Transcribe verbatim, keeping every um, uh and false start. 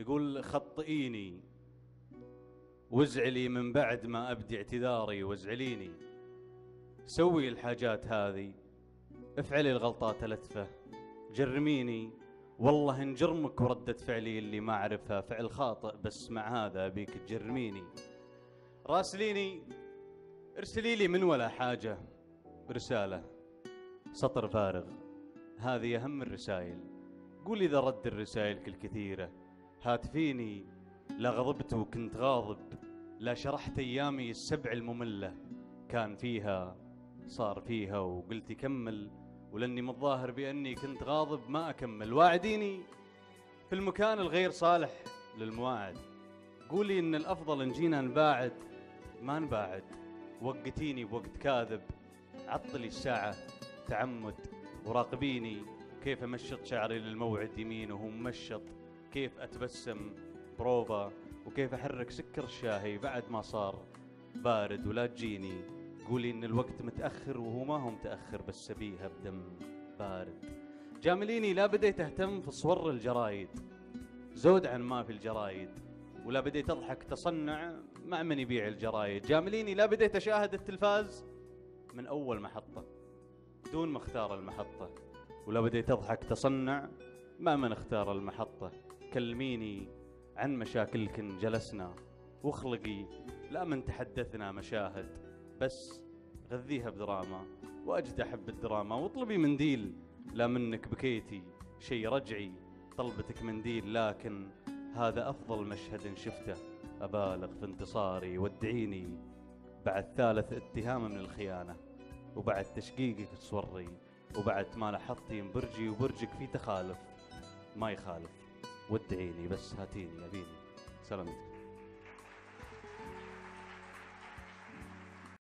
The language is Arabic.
يقول خطئيني وازعلي من بعد ما أبدي اعتذاري، وازعليني سوي الحاجات هذه، افعلي الغلطات الأتفه، جرميني والله إن جرمك وردة فعلي اللي ما أعرفها فعل خاطئ، بس مع هذا أبيك تجرميني. راسليني ارسلي لي من ولا حاجة رسالة سطر فارغ، هذه أهم الرسائل. قولي إذا رد الرسائل الكثيرة، هاتفيني لا غضبت وكنت غاضب، لا شرحت أيامي السبع المملة، كان فيها صار فيها وقلتي كمل، ولاني متظاهر بأني كنت غاضب ما أكمل. واعديني في المكان الغير صالح للمواعد، قولي إن الأفضل إن جينا نباعد ما نباعد، وقتيني بوقت كاذب، عطلي الساعة تعمد، وراقبيني كيف أمشط شعري للموعد يمين وهو ممشط، كيف أتبسم بروفا، وكيف أحرك سكر الشاهي بعد ما صار بارد. ولا تجيني قولي إن الوقت متأخر وهو ما هو متأخر، بس أبيها بدم بارد. جامليني لا بديت أهتم في صور الجرايد زود عن ما في الجرايد، ولا بديت أضحك تصنع مع من يبيع الجرايد. جامليني لا بديت أشاهد التلفاز من أول محطة دون ما اختار المحطة، ولا بديت أضحك تصنع مع من اختار المحطة. كلميني عن مشاكلكن جلسنا، واخلقي لا من تحدثنا مشاهد، بس غذيها بدراما وأجد أحب الدراما. واطلبي منديل لا منك بكيتي شي رجعي، طلبتك منديل لكن هذا أفضل مشهد شفته، أبالغ في انتصاري. ودعيني بعد ثالث اتهام من الخيانة، وبعد تشقيقك تصوري، وبعد ما لاحظتي برجي وبرجك في تخالف ما يخالف. ودعيني بس هاتيني أبيني. سلامتك.